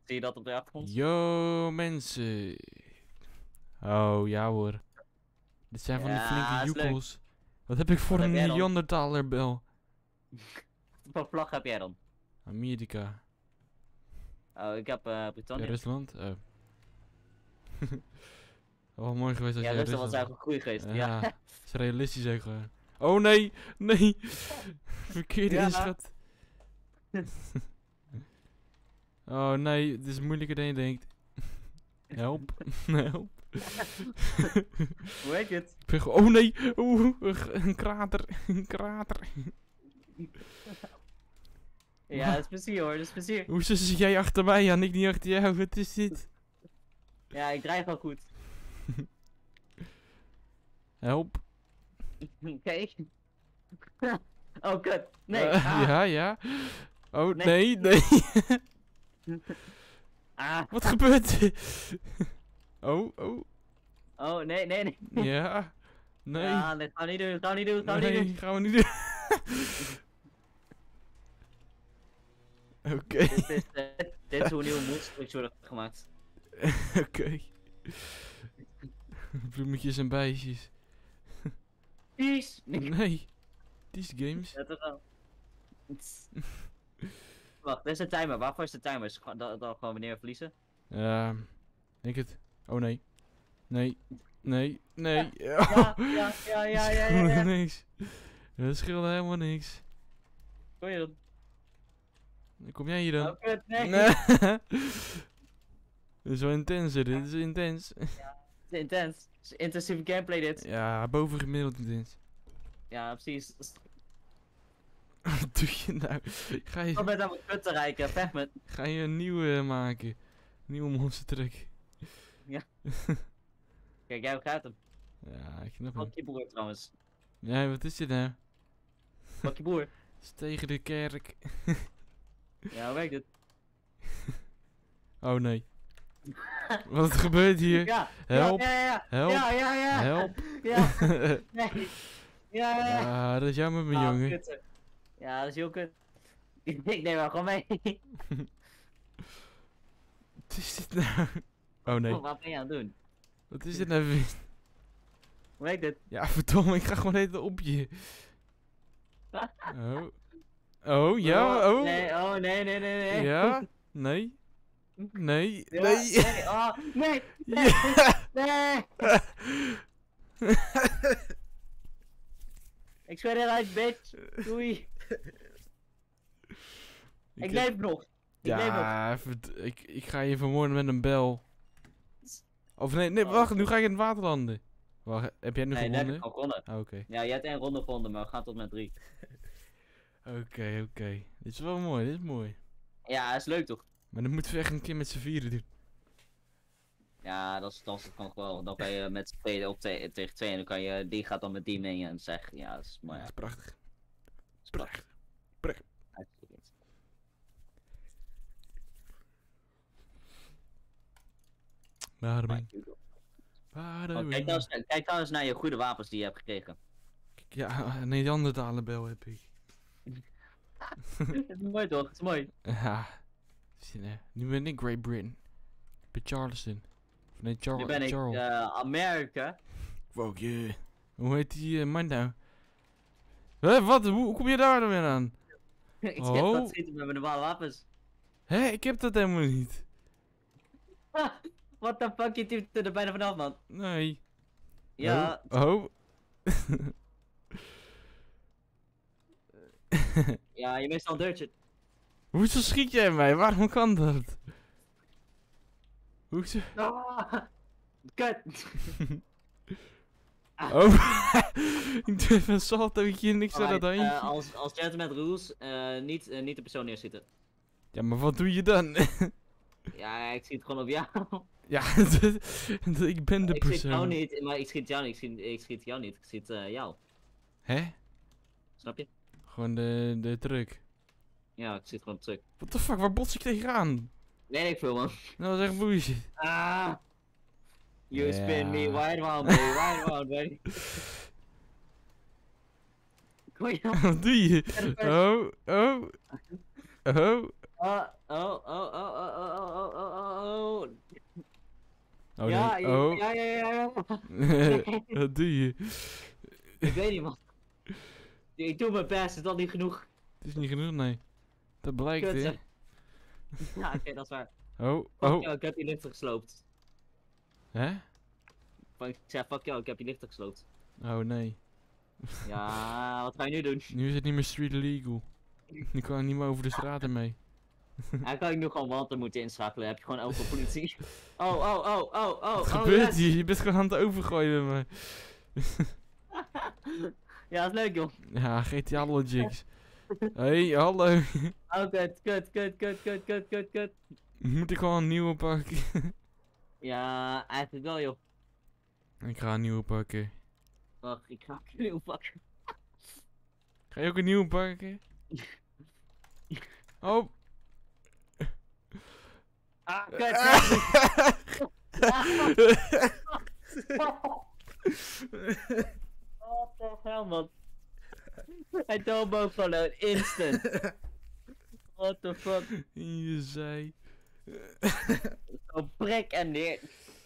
Zie je dat op de achtergrond? Yo mensen. Oh ja hoor. Dit zijn van die flinke Ja, is leuk. joekels. Wat heb ik voor Wat heb jij een dan? Neandertalerbel? Wat vlag heb jij dan? Amerika. Oh, ik heb Brittannië. Rusland? Oh. Oh, mooi geweest als Ja, jij Rusland was Rusland. eigenlijk een goede geweest. Ja, Ja. is realistisch ook gewoon. Oh nee, nee. Verkeerde Ja. inschat. Oh nee, het is moeilijker dan je denkt. Help, help. Hoe heet je het? Ik ben oh nee, oeh, een krater, een krater. Ja, dat is plezier hoor, dat is plezier. Hoezo zit jij achter mij en ik niet achter jou? Wat is dit? Ja, ik draai wel goed. Help. Oké. Oh, kut. Nee. Ja, ja. Oh, Nee. nee, nee. Ah. Wat gebeurt er? Oh, oh. Oh, nee, nee, nee. Ja. Nee. Ja, nee, gaan we niet doen, gaan we niet doen, gaan we niet Nee, doen. gaan we niet doen. Oké. Dit is hoe nieuwe monstertrucs worden gemaakt. Oké. Bloemetjes en bijtjes. Peace. Nee. These games. Ja, toch wel. Wacht, dit is de timer. Waarvoor is de timer? Is het dan gewoon wanneer we verliezen? Denk het. Oh nee. Nee. Nee. Nee. Ja, ja, ja, ja, ja, ja, ja. Niks. Dat scheelde helemaal niks. Kom je dan? Kom jij hier dan? Oh, kut, nee. Dit is wel intens, hè. Dit is intens. Het is intens. Het is intensieve gameplay dit. Ja, bovengemiddeld intens. Ja, precies. Wat doe je nou? Ga Ik je, ben aan mijn kut te rijken, vecht met. ga je een nieuwe maken? Nieuwe monster truck. Kijk, jij begrijpt hem. Ja, ik snap hem. Fuck je boer trouwens. Ja, wat is dit nou? Fuck je boer. Het is tegen de kerk. Ja, hoe werkt het? Oh nee. Wat gebeurt hier? Ja. Help. Ja, ja, ja. Help. Ja, ja, ja. Help. Ja. Nee. Ja, ja, ja. Ja, dat is jammer, mijn Ah, jongen. kutte. Ja, dat is heel kut. Ik neem wel gewoon mee. Wat is dit nou? Oh nee. Oh, wat ben je aan het doen? Wat is dit nou weer? Hoe werkt dit? Ja, verdomme, ik ga gewoon even op je. Oh. Oh, ja, oh. Nee, oh, nee, nee, nee, nee. Ja? Nee? Nee? Ja, Nee? nee, oh, nee, nee, Ja. nee. Ik schud eruit, bitch. Doei. Ik leef nog. Ik leef nog. Ja, ik ga je vermoorden met een bel. Of nee, nee, wacht, nu ga ik in het water landen. Wacht, heb jij nu Nee, dat heb ik gewonnen? al gewonnen. Ah, oké. Ja, jij hebt 1 ronde gewonnen, maar we gaan tot met 3. Oké, oké. Dit is wel mooi, dit is mooi. Ja, is leuk toch? Maar dan moeten we echt een keer met z'n vieren doen. Ja, dat kan nog wel. Dan kan je met z'n tweeën op tegen 2 en dan kan je, die gaat dan met die mee en zegt, ja, dat is mooi. Ja, dat is prachtig. is prachtig. Prachtig. Uitstekend. Waarom? Oh, kijk nou eens naar je goede wapens die je hebt gekregen. Ja, een Neandertalenbel heb ik. Het is mooi toch? Het is mooi. Ja. Nu ben ik Great Britain. Ik ben Charleston. Of nee, Nu ben ik Charles. Amerika. Wow, yeah. Hoe heet die man nou? Wat? Hoe kom je daar dan weer aan? Ik heb Oh. dat schieten met mijn normale wapens. Hé, ik heb dat helemaal niet. What the fuck, je typt er bijna vanaf man. Nee. Ja, Oh. ja, je mist al een deurtje. Hoezo schiet jij mij? Waarom kan dat? Hoezo? Ah, kut. Oh. Ik doe even een saltootje en niks aan dat Alright, handje. als gentleman rules, niet de persoon neerschieten. Ja, maar wat doe je dan? Ja, ik schiet gewoon op jou. Ja, ik ben de Ik schiet jou persoon. niet, maar ik schiet jou niet. Ik schiet jou niet, ik schiet jou. Hè? Snap je? Gewoon de truck. Ja, ik schiet gewoon terug. What the fuck, waar bots ik tegenaan? Nee, ik veel man. Nou, dat is echt bullshit. Ah! You Ja. spin me wide round, baby, wide round, baby. Kom je dan? Wat doe je? Oh, oh. Oh. Oh, oh, oh, oh, oh, oh, oh, Oh ja, nee. Oh. ja. Wat doe je? Ik weet niet, man. Ik doe mijn best, is dat niet genoeg? Het is niet genoeg, nee. Dat blijkt, Kut, hè. zeg. Ja, oké, dat is waar. Oh, Fuck oh. jou, ik heb je lichter gesloopt. Hè? Ik zeg, fuck jou, ik heb je lichter gesloopt. Oh nee. Ja, wat ga je nu doen? Nu is het niet meer street legal. Nu kan ik niet meer over de straten mee. Ja, kan ik nu gewoon wanten moeten inschakelen, heb je gewoon elke politie. Oh. Wat gebeurt hier? Je bent gewoon aan het overgooien met me. Ja, dat is leuk, joh. Ja, GTA Logics. Hey, hallo. Oh, kut. Moet ik gewoon een nieuwe pakken? Ja, eigenlijk wel, joh. Ik ga een nieuwe pakken. Wacht, ik ga een nieuw pakken. Ga je ook een nieuwe pakken? Oh. Ah, kut. What the hell, man. Hij doodboog gewoon instant. What the fuck. Je zei. Zo prik en neer.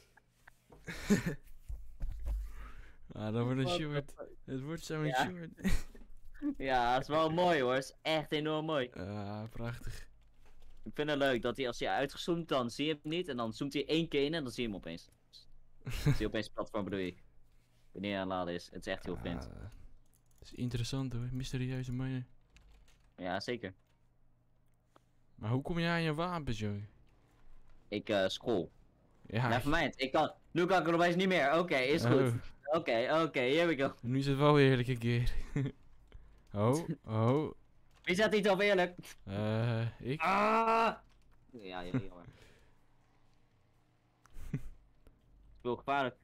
Ah, dat wordt een What the short. fuck. Het wordt zo'n Ja. short. Ja, dat is wel mooi hoor. Dat is echt enorm mooi. Ah, prachtig. Ik vind het leuk dat hij als hij uitgezoomd dan zie je hem niet. En dan zoomt hij 1 keer in en dan zie je hem opeens. Zie je opeens het platform bedoel ik. Wanneer hij aan het laden is. Het is echt heel vreemd. Ah, dat is interessant hoor, mysterieuze manier. Ja, zeker. Maar hoe kom je aan je wapens, joh? Ik scroll. Ja, Nevermind. Nu kan ik er opeens niet meer. Oké, is goed. Oké, here we go. nu is het wel eerlijk een keer. Oh. Wie zet iets op eerlijk? Ik? Ah! Ja, jammer. Speel gevaarlijk.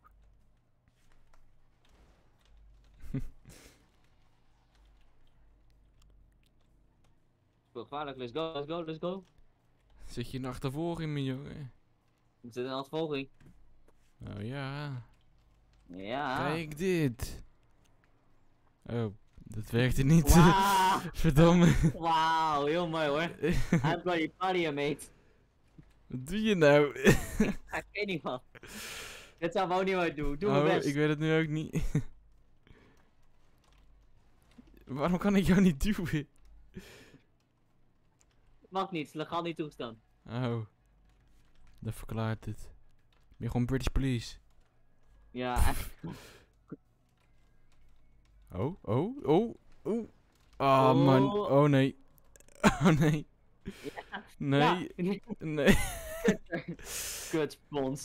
Speel gevaarlijk, let's go. Zit je in achtervolging, mijn jongen? Ik zit in achtervolging. Oh ja. Ja. Kijk dit. Oh, dat werkte niet. Wauw. Verdomme. Wauw, heel mooi hoor. I'm bloody funny, mate. Wat doe je nou? Ik weet niet man. Dit zou we ook niet meer doen. Doe mijn Oh, best. ik weet het nu ook niet. Waarom kan ik jou niet duwen? Mag niet, legaal niet toegestaan. Oh. Dat verklaart het. Ben je gewoon British Police? Ja, echt. Oh. Ah man. Oh nee. Oh nee. Ja. Nee. Ja. Nee. Kut spons.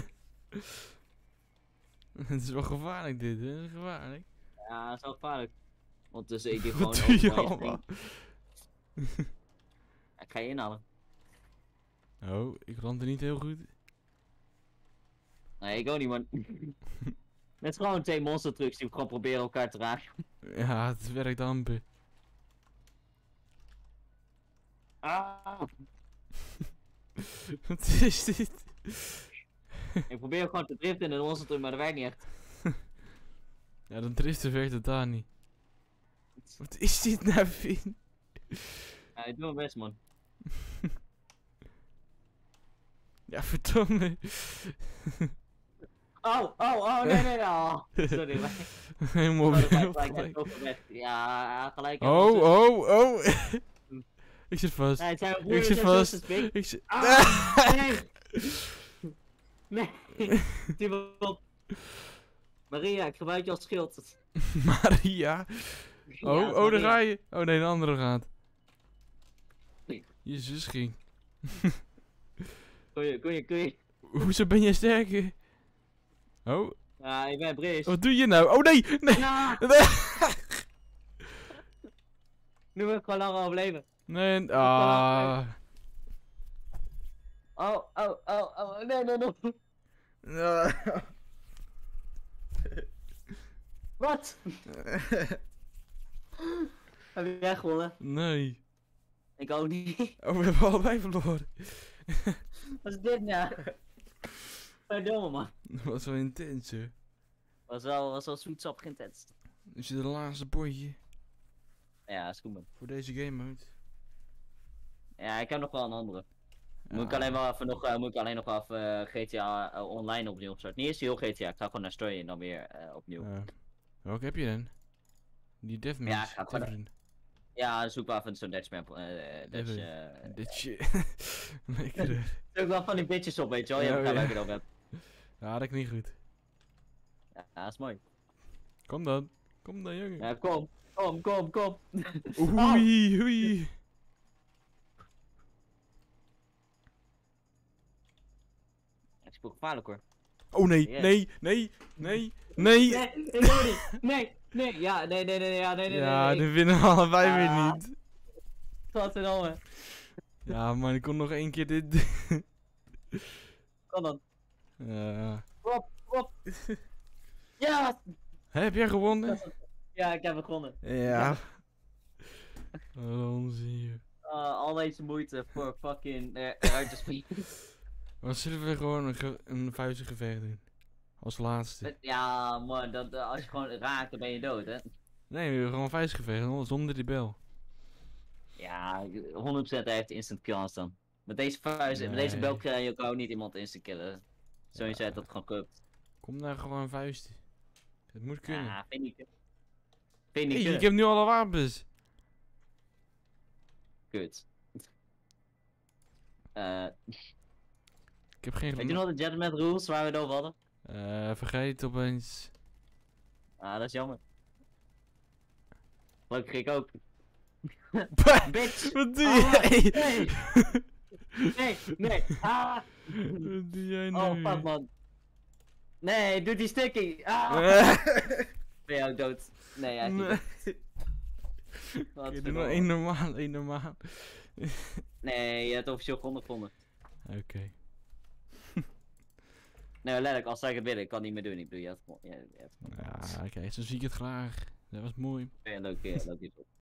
Het is wel gevaarlijk dit, hè? Het is gevaarlijk. Ja, dat is wel gevaarlijk. Want dus ik die gewoon Wat doe je overal allemaal? spring. Ik ga je inhalen. Oh, ik land er niet heel goed. Nee, ik ook niet man. Met gewoon 2 monster trucks die gewoon proberen elkaar te raken. Ja, het werkt amper. Ah! Wat is dit? Ik probeer gewoon te driften in de monster truck, maar dat werkt niet echt. Ja, dan driften werkt het daar niet. Wat is dit nou, Finn? Ja, ik doe mijn best man. Ja, verdomme. Oh, nee. Oh. Sorry, maar. Helemaal Oh, dat weer lijkt op net gelijk. ook weg. Ja, gelijk. Oh. Ik zit vast. Nee, het zijn Ik broers zit en vast. zusters, Pik. Ik zit... Ah, nee. Die op. Maria, ik gebruik je als schild. Maria. Ja, Oh, daar Maria. ga je. Oh nee, de andere gaat. Nee. Je zus ging. Kun je. Hoezo ben jij sterker? Oh, Ja, ik ben Bris. wat doe je nou? Oh nee! Ja, nu wil ik gewoon langer overleven. Nee, ah. Oh, nee. Wat? Heb je echt gewonnen? Nee. Ik ook niet. Oh, we hebben allebei verloren. Wat is dit nou? Verdomme man. Dat was wel intens, hè. Was wel zoetsappig intens. Is je de laatste potje Ja, is goed man. voor deze game mode? Ja, ik heb nog wel een andere. Moet ik alleen wel even nog, moet ik alleen nog even GTA online opnieuw opstarten. Niet eens heel GTA, ik ga gewoon naar Story en dan weer opnieuw. Welke heb je dan? Die Deathmatch. Ja, ik ga gewoon- Ja, zoek wel even zo'n Dutchmap. Dus, Dit shit. Lekker. zoek wel van die bitches op, weet je wel. Je hebt Ja, elkaar ja. leuker dan hebt. Ja, dat is niet goed. Ja, dat is mooi. Kom dan. Kom dan, jongen. Ja, kom. Kom. Oei, oei. Ik spoel gevaarlijk hoor. Oh nee, Yes. nee, nee, nee. Nee, ik doe niet. Nee. Ja, nee. Ja, nee. die winnen we allebei weer Ah. niet. Godverdomme. Ja, maar ik kon nog één keer dit. Kom dan. Ja. Op. Ja! Heb jij gewonnen? Ja, ik heb gewonnen. Ja. Wat onzin. Al deze moeite voor fucking eruit te springen. Maar zullen we gewoon een vuistgevecht doen? Als laatste. Ja, man, als je gewoon raakt, dan ben je dood, hè? Nee, we doen gewoon een vuistgevecht, zonder die bel. Ja, 100% hij heeft instant kills dan. Met deze vuist, met Nee. deze bel krijg je ook ook niet iemand instant killen. Zoals je dat gewoon kupt. Kom daar gewoon vuisten. Het moet kunnen. Ja, vind ik. Vind Hey, ik ik kunnen. heb nu alle wapens. Kut. Ik heb geen Weet je nog de Gentleman Rules waar we het over hadden? vergeet opeens. Ah, dat is jammer. Gelukkig ik ook. Bitch! Wat doe Ah, jij? Nee! Ah! Wat doe jij nu? Oh, fuck man. Nee, doe die stukkie! Ah! Ben je ook dood? Nee, hij is niet Nee. dood. Wat Oké, doe verdomme. nog één normaal. Nee, je hebt officieel gevonden. Oké. Nee, letterlijk, als ik het willen, ik kan niet meer doen. Ik bedoel, je hebt gewonnen. Ja, oké, zo zie ik het graag. Dat was mooi. Leuk keer.